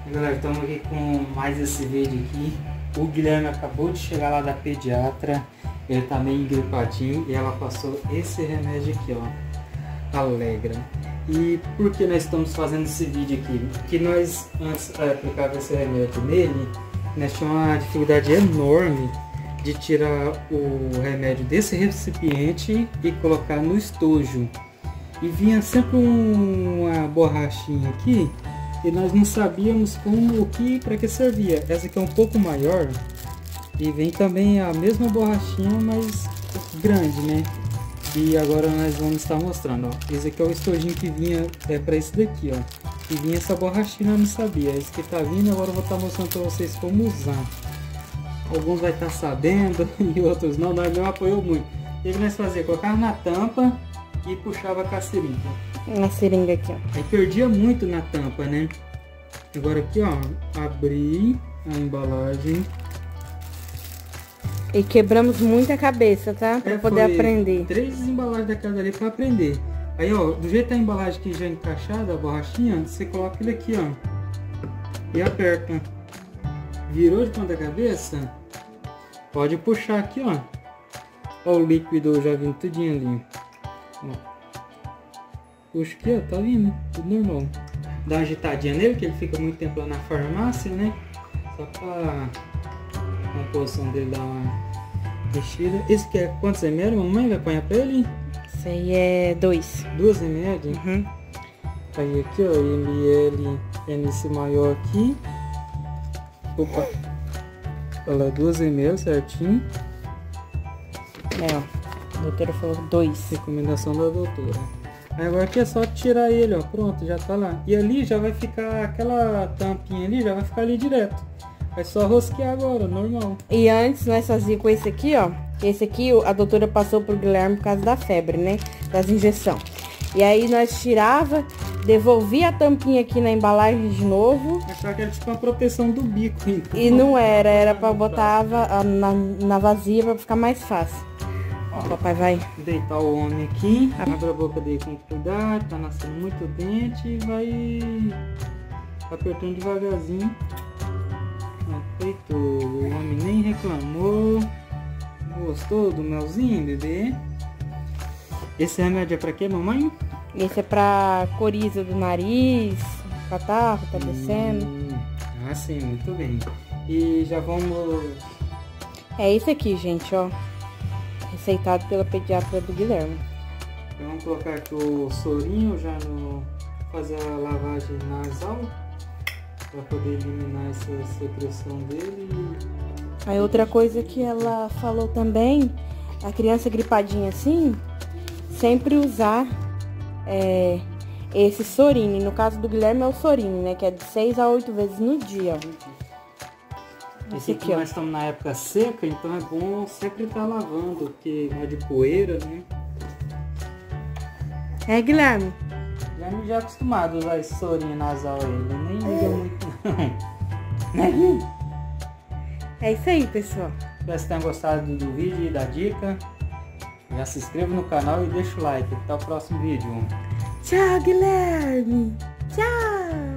Galera, estamos aqui com mais esse vídeo aqui. O Guilherme acabou de chegar lá da pediatra. Ele tá meio engripadinho e ela passou esse remédio aqui, ó, Alegra. E por que nós estamos fazendo esse vídeo aqui? Porque nós, antes de aplicar esse remédio nele, nós tínhamos uma dificuldade enorme de tirar o remédio desse recipiente e colocar no estojo. E vinha sempre uma borrachinha aqui e nós não sabíamos para que servia. Essa aqui é um pouco maior e vem também a mesma borrachinha, mas grande, né? E agora nós vamos estar mostrando, ó. Esse aqui é o estojinho que vinha para esse daqui, ó. E vinha essa borrachinha, eu não sabia. Esse que tá vindo, agora eu vou estar mostrando para vocês como usar. Alguns vai estar sabendo e outros não, nós não apoiou muito. O que nós fazíamos? Colocava na tampa e puxava com a seringa. Uma seringa aqui, ó. Aí perdia muito na tampa, né? Agora aqui, ó, abri a embalagem. E quebramos muita cabeça, tá? Pra poder aprender. 3 embalagens daquela ali pra aprender. Aí, ó, do jeito a embalagem que já é encaixada, a borrachinha, você coloca ele aqui, ó. E aperta. Virou de ponta cabeça? Pode puxar aqui, ó. Ó, o líquido já vindo tudinho ali. Ó. Puxa aqui, ó, tá vindo, tudo normal. Dá uma agitadinha nele, que ele fica muito tempo lá na farmácia, né? Só pra a composição dele dar uma mexida. Esse aqui é quantos ml, mamãe? Vai apanhar pra ele? Esse aí é 2. 2 ml? Uhum. Aí aqui, ó, ml é nesse maior aqui. Opa! Olha lá, 2 ml certinho. É, ó. A doutora falou 2. Recomendação da doutora. Aí agora aqui é só tirar ele, ó. Pronto, já tá lá. E ali já vai ficar, aquela tampinha ali já vai ficar ali direto. É só rosquear agora, normal. E antes nós fazíamos com esse aqui, ó. Esse aqui a doutora passou pro Guilherme por causa da febre, né? Das injeções. E aí nós tirava, devolvia a tampinha aqui na embalagem de novo. Achava que era tipo uma proteção do bico, então. E não era, era pra botar na vazia pra ficar mais fácil. Ó, papai vai deitar o homem aqui, abre a boca dele com cuidado, tá nascendo muito dente e vai apertando devagarzinho. Deitou, o homem nem reclamou. Gostou do melzinho, bebê? Esse remédio é pra quê, mamãe? Esse é pra coriza do nariz, catarro, tá descendo. Ah, sim, muito bem. E já vamos... É esse aqui, gente, ó. Receitado pela pediatra do Guilherme. Então, vamos colocar aqui o sorinho já no... fazer a lavagem nasal. Pra poder eliminar essa secreção dele. Aí outra coisa que ela falou também, a criança gripadinha assim, sempre usar esse Sorine. No caso do Guilherme é o Sorine, né? Que é de 6 a 8 vezes no dia. Esse aqui, nós estamos na época seca, então é bom sempre estar lavando, porque é de poeira, né? É, Guilherme? Guilherme já é acostumado a usar esse Sorine nasal aí, ele nem liga muito não. É isso aí, pessoal. Espero que vocês tenham gostado do vídeo e da dica. Já se inscreva no canal e deixa o like. Até o próximo vídeo. Tchau, Guilherme. Tchau.